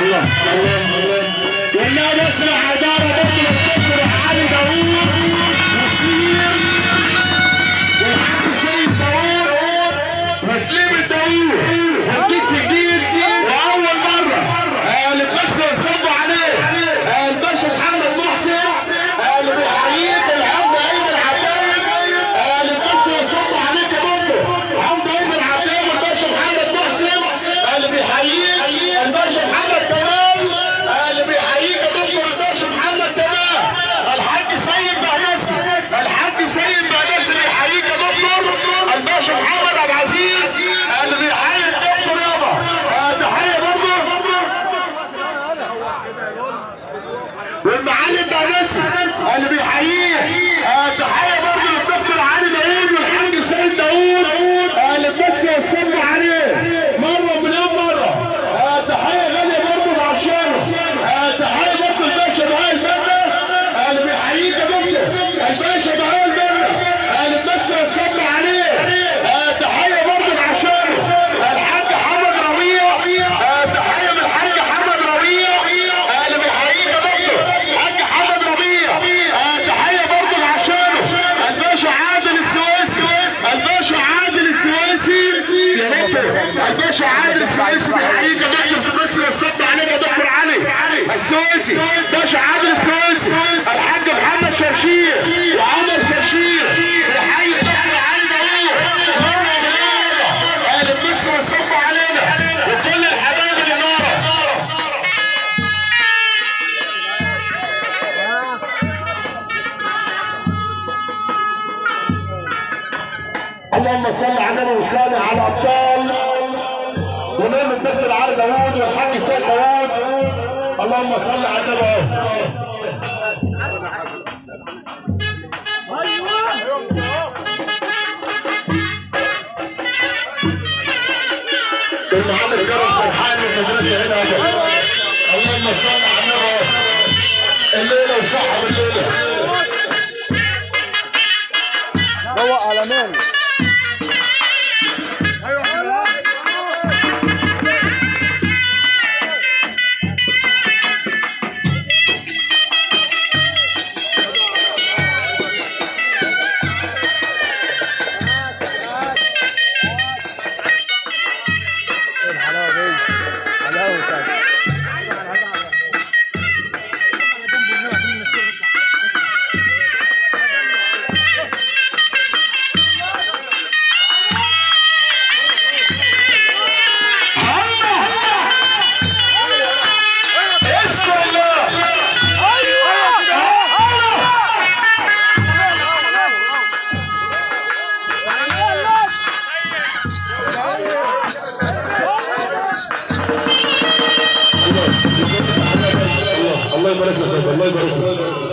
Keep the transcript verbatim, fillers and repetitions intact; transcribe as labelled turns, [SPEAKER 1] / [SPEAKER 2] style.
[SPEAKER 1] الله الله والله نسمع عذارة برضه للدكتور علي داوود وسليم والحاج سيد داوود وسليم الداوود هديك في جديد واول مره اللي بس يصبوا عليه الباشا محمد محسن اللي بيحييك الحمد ايمن عباية اللي بس يصبوا عليك يا بابا الحمد ايمن عباية والباشا محمد محسن اللي بيحييك الباشا محمد كمال اللي بيحييك يا دكتور الباشا محمد كمال الحاج سيد بهنسي الحاج سيد بهنسي بيحييك يا دكتور الباشا محمد عبد العزيز اللي بيحيي الدكتور يابا تحيه برضه والمعلم بهنسي اللي بيحييه تحيه برضه للدكتور علي داوود والحاج سيد داوود اللي بس يصلوا عليه مره مليون مره تحيه غاليه برضه لعشانه تحيه برضه الباشا بهاء البنا اللي بيحييك يا دكتور الباشا بهاء البنا اللي بس يصلوا عليه تحيه برضه لعشانه الحاج حمد ربيع تحيه من الحاج حمد ربيع اللي بيحييك يا دكتور الحاج حمد ربيع تحيه برضه لعشانه الباشا عادل السويسي الباشا عادل السويسي يا دكتور الباشا عادل السويسي بيحييك يا دكتور بس يصب عليك يا دكتور علي السويسي باشا عادل السويسي الحاج محمد شرشير وعمر شرشير بيحيي الدكتور علي داوود مره مليون مره اللي بس يصب علينا وكل الحبايب اللي ناره اللهم صل على النبي وسلم على ابطال ونعم الدكتور علي داوود والحاج سيد داوود اللهم صل على النبي المعلم كرم سرحان والمدرسه هنا اللهم صل على النبي الليله وصحب الليله
[SPEAKER 2] روق على مين الله يبارك لك الله يبارك لك